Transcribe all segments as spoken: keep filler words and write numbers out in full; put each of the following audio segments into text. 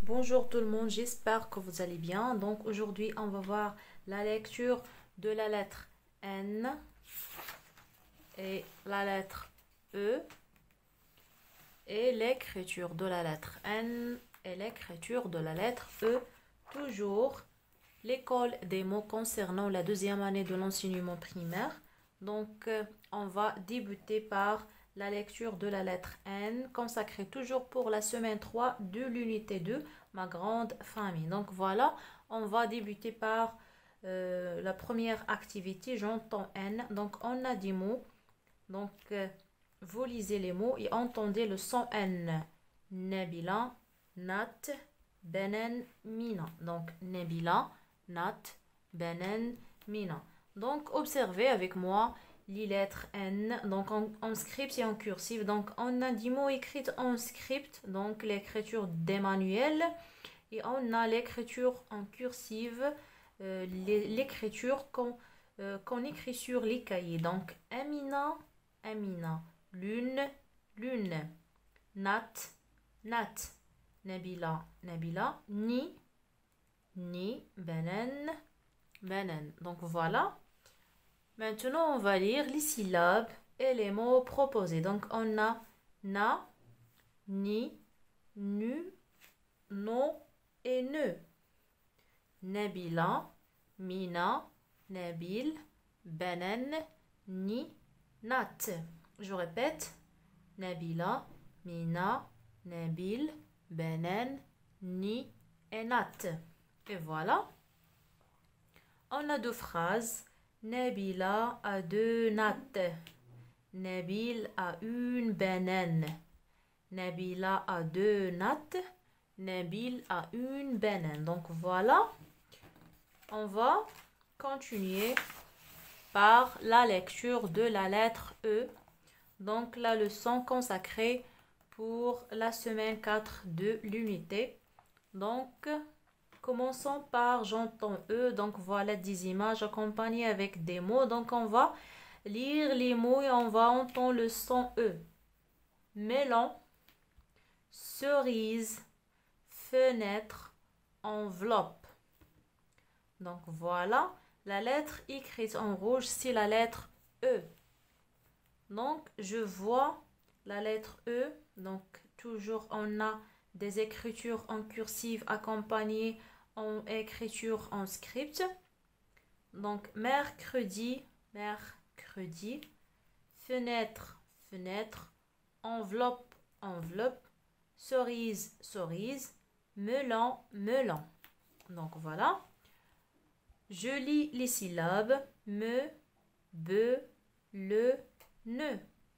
Bonjour tout le monde, j'espère que vous allez bien. Donc aujourd'hui, on va voir la lecture de la lettre N et la lettre E et l'écriture de la lettre N et l'écriture de la lettre E. Toujours l'école des mots concernant la deuxième année de l'enseignement primaire. Donc euh, on va débuter par la lecture de la lettre N, consacrée toujours pour la semaine trois de l'unité deux, ma grande famille. Donc voilà, on va débuter par euh, la première activité, j'entends N. Donc on a des mots. Donc euh, vous lisez les mots et entendez le son N. Nabila, Nat, Benen, Mina. Donc Nabila, Nat, Benen, Mina. Donc observez avec moi les lettres N, donc en, en script et en cursive. Donc on a des mots écrits en script, donc l'écriture d'Emmanuel, et on a l'écriture en cursive, euh, l'écriture qu'on euh, qu'on écrit sur les cahiers. Donc Amina, Amina, Lune, Lune, Nat, Nat, Nabila, Nabila, Ni, Ni, Benen, Benen. Donc voilà. Maintenant, on va lire les syllabes et les mots proposés. Donc, on a na, ni, nu, no et ne. Nabila, Mina, Nabil, Benen, Ni, Nat. Je répète. Nabila, Mina, Nabil, Benen, Ni et Nat. Et voilà. On a deux phrases. Nabila a deux nattes. Nabil a une banane. Nabila a deux nattes. Nabil a une banane. Donc voilà. On va continuer par la lecture de la lettre E. Donc la leçon consacrée pour la semaine quatre de l'unité. Donc commençons par j'entends E. Donc voilà des images accompagnées avec des mots. Donc on va lire les mots et on va entendre le son E. Melon, cerise, fenêtre, enveloppe. Donc voilà, la lettre écrite en rouge, c'est la lettre E. Donc je vois la lettre E. Donc toujours on a des écritures en cursive accompagnées en écriture en script. Donc mercredi, mercredi, fenêtre, fenêtre, enveloppe, enveloppe, cerise, cerise, melon, melon. Donc voilà. Je lis les syllabes me, be, le, ne.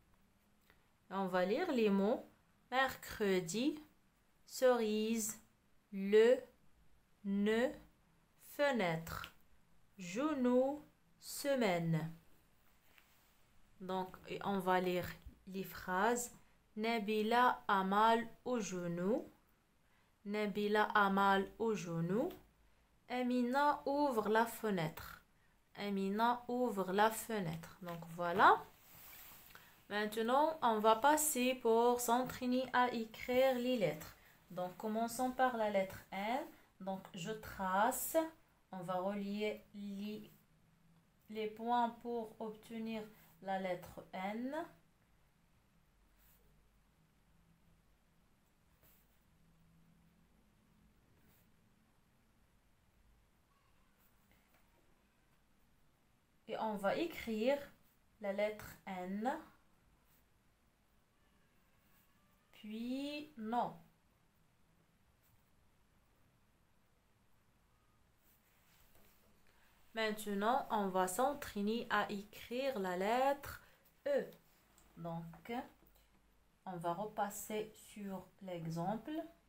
On va lire les mots mercredi, cerise, le, ne, fenêtre, genou, semaine. Donc, on va lire les phrases. Nabila a mal au genou. Nabila a mal au genou. Amina ouvre la fenêtre. Amina ouvre la fenêtre. Donc, voilà. Maintenant, on va passer pour s'entraîner à écrire les lettres. Donc, commençons par la lettre N. Donc, je trace. On va relier les, les points pour obtenir la lettre N. Et on va écrire la lettre N. Puis non. Maintenant, on va s'entraîner à écrire la lettre E. Donc, on va repasser sur l'exemple.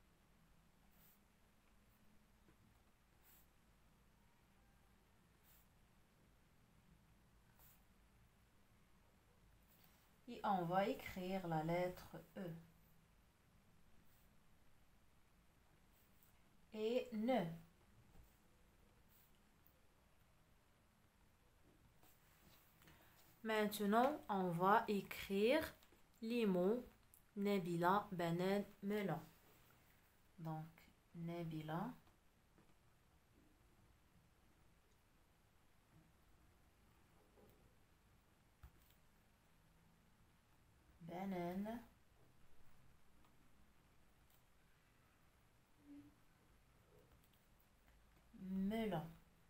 Et on va écrire la lettre E. Et ne. Maintenant, on va écrire les mots Nabila, Benen, Melon. Donc, Nabila. Banane. Melon.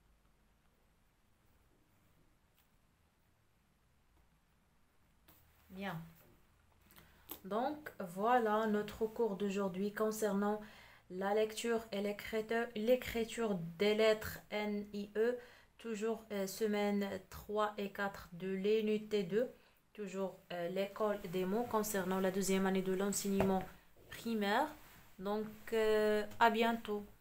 Bien. Donc, voilà notre cours d'aujourd'hui concernant la lecture et l'écriture des lettres N I E. Toujours euh, semaine trois et quatre de l'unité deux. Toujours euh, l'école des mots concernant la deuxième année de l'enseignement primaire. Donc, euh, à bientôt.